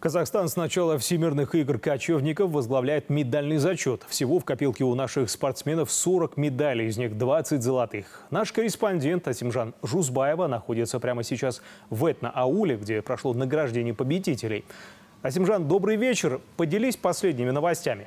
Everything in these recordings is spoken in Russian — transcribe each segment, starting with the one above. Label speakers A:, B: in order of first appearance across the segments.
A: Казахстан с начала Всемирных игр кочевников возглавляет медальный зачет. Всего в копилке у наших спортсменов 40 медалей, из них 20 золотых. Наш корреспондент Асимжан Жузбаева находится прямо сейчас в этноауле, где прошло награждение победителей. Асимжан, добрый вечер. Поделись последними новостями.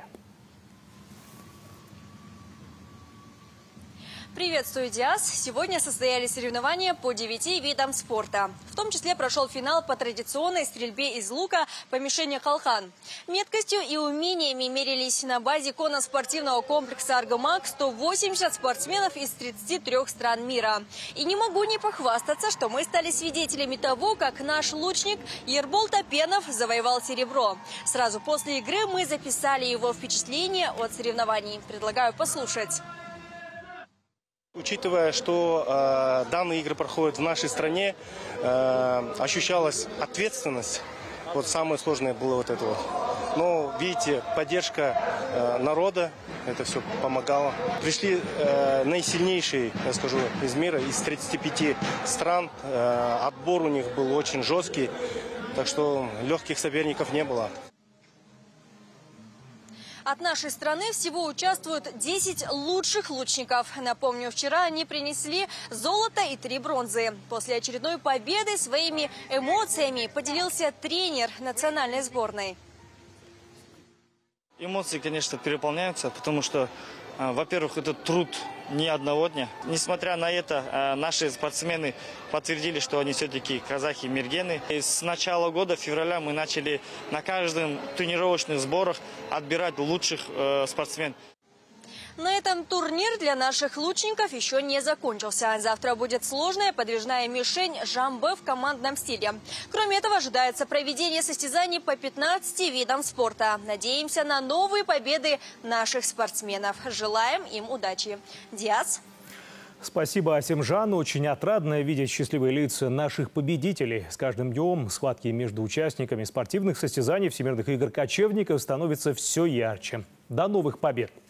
B: Приветствую, Диас! Сегодня состоялись соревнования по 9 видам спорта. В том числе прошел финал по традиционной стрельбе из лука по мишени «Калхан». Меткостью и умениями мерились на базе конно-спортивного комплекса «Аргамак» 180 спортсменов из 33 стран мира. И не могу не похвастаться, что мы стали свидетелями того, как наш лучник Ербол Топенов завоевал серебро. Сразу после игры мы записали его впечатления от соревнований. Предлагаю послушать.
C: Учитывая, что данные игры проходят в нашей стране, ощущалась ответственность. Вот самое сложное было вот это вот. Но, видите, поддержка народа, это все помогало. Пришли наисильнейшие, я скажу, из мира, из 35 стран. Отбор у них был очень жесткий, так что легких соперников не было.
B: От нашей страны всего участвуют 10 лучших лучников. Напомню, вчера они принесли золото и 3 бронзы. После очередной победы своими эмоциями поделился тренер национальной сборной.
D: Эмоции, конечно, переполняются, потому что, во-первых, это труд не одного дня. Несмотря на это, наши спортсмены подтвердили, что они все-таки казахи-мергены. И с начала года, февраля, мы начали на каждом тренировочных сборах отбирать лучших спортсменов.
B: На этом турнир для наших лучников еще не закончился. Завтра будет сложная подвижная мишень «Жамбе» в командном стиле. Кроме этого, ожидается проведение состязаний по 15 видам спорта. Надеемся на новые победы наших спортсменов. Желаем им удачи. Диас.
A: Спасибо, Асимжан. Очень отрадно видеть счастливые лица наших победителей. С каждым днем схватки между участниками спортивных состязаний Всемирных игр кочевников становятся все ярче. До новых побед!